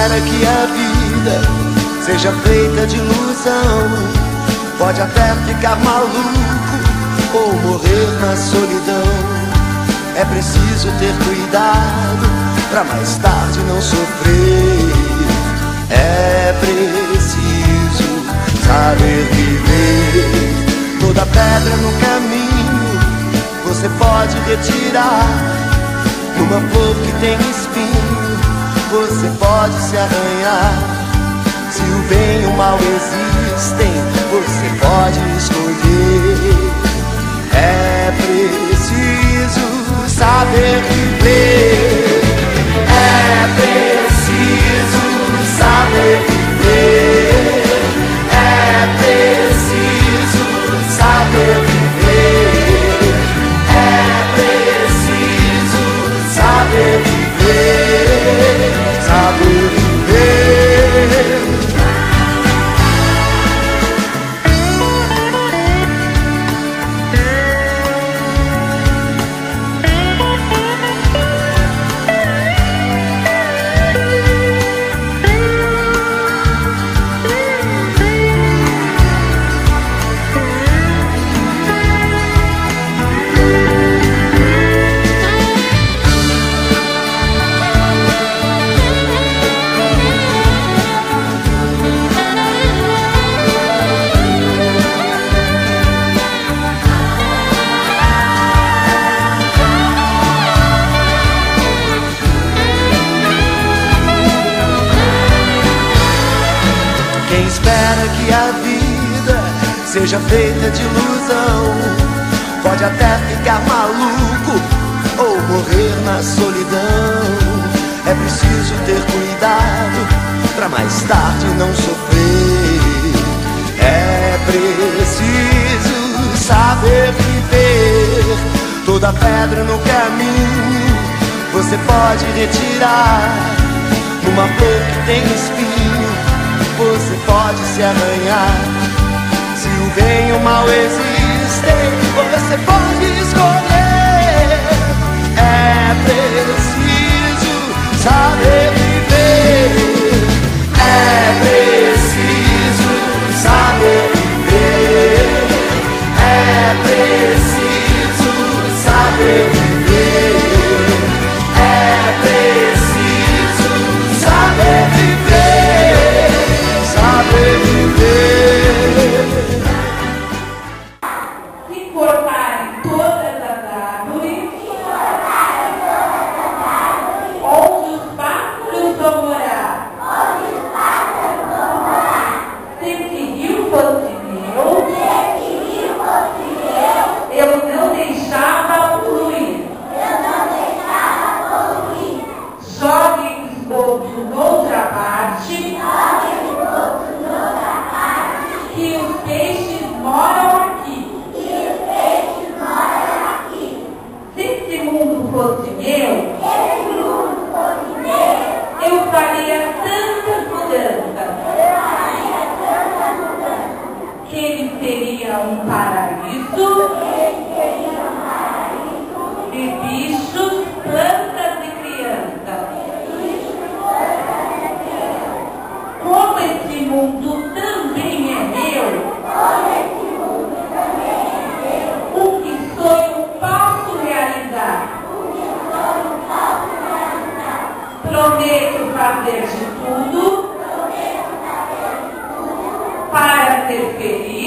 espera que a vida seja feita de ilusão. Pode até ficar maluco ou morrer na solidão. É preciso ter cuidado pra mais tarde não sofrer. É preciso saber viver. Toda pedra no caminho você pode retirar. Numa flor que tem espinho você pode se arranhar. Se o bem e o mal existem, você pode escolher. É preciso saber viver. É preciso saber viver. É preciso saber viver. É preciso saber viver. Saber viver. Quem espera que a vida seja feita de ilusão pode até ficar maluco ou morrer na solidão. É preciso ter cuidado pra mais tarde não sofrer. É preciso saber viver. Toda pedra no caminho você pode retirar. Numa flor que tem espinho você pode se arranhar. Se o bem e o mal existem, você pode escolher. É preciso saber viver. É preciso saber viver. É preciso saber viver. É preciso saber viver. Saber viver. Se cortarem todas as árvores, onde os pássaros vão morar? Se esse rio fosse meu, eu não deixava poluir. Jogue esgoto noutra parte, que os peixes moram aqui. Se esse mundo fosse meu, eu faria tantas mudanças que ele seria um paraíso de bichos, plantas e crianças. Como esse mundo também é meu, o que sonho posso realizar. Prometo fazer de tudo para ser feliz.